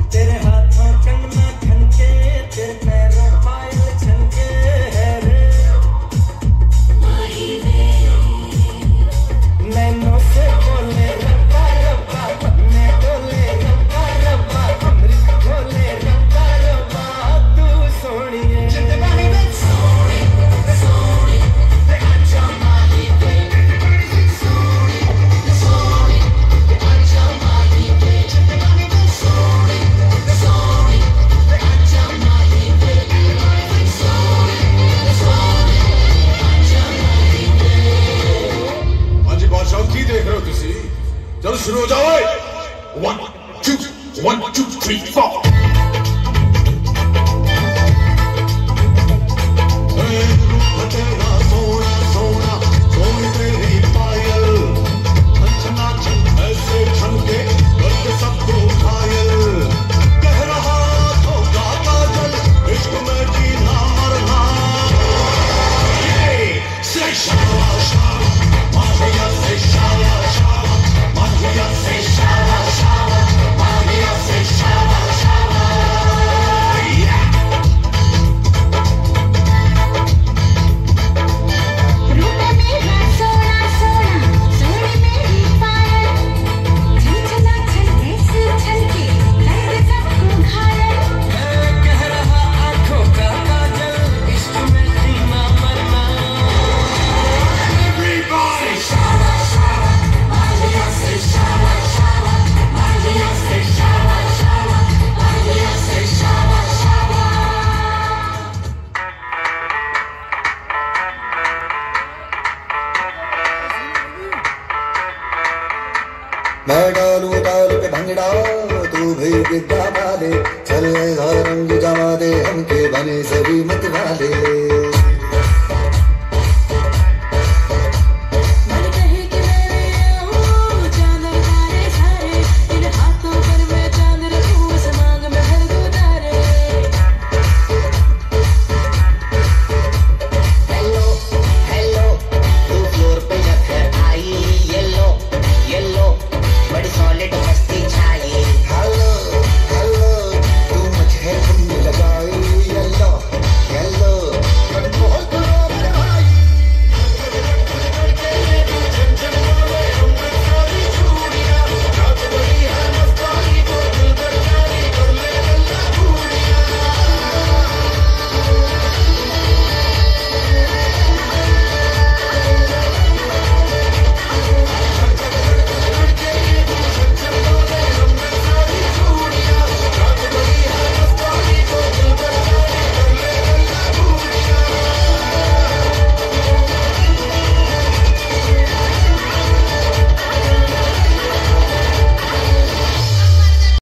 तेरे हाथों कंगना खनके, तेरे पैरों पायल छनके है रे माही रे। नैनों से बोले रब्बा रब्बा, मैं डोले रब्बा रब्बा, अमृत बोले रब्बा रब्बा, तू सोनिए जिंदगानी में सोनी सोनी ते आजा माही रे, सोनी सोनी ते आजा माही रे, जिंदगानी में सोनी सोनी ते आजा माही रे, सोनी सोनी आजा माही रे। हाँ जी बादशाह की देख रहे हो तुसी? चलो शुरू हो जाओ। 1 2 1 2 3 4। तेरा सोना सोना सोन तेरी पायल, छना छन ऐसे छनके करके सबको घायल। कह रहा होगा काजल इश्क में जीना मरना। Say shala shala, Maria say shala shala, Maria say shala shala, Maria say shala shala. Yeah. रूप मेरा सोना सोना, सोनी मेरी पायल, छनछना छन ऐसे छनके करके सबको घायल। कह रहा आंखों का काजल इश्क में जीना मरना। Everybody shala shala, Maria say shala shala, Maria say shala shala, Maria say shala shala. मैं डालू ताल पे भंगड़ा, तू भी गिद्दा वाले, चले रंग जमा दे हमके बने सभी मत वाले।